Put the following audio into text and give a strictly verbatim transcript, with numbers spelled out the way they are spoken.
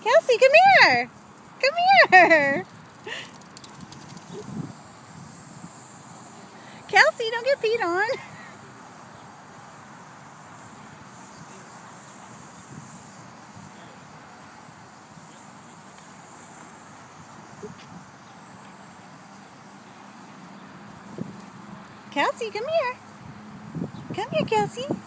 Kelsey, come here. Come here. Kelsey, don't get peed on. Kelsey, come here. Come here, Kelsey.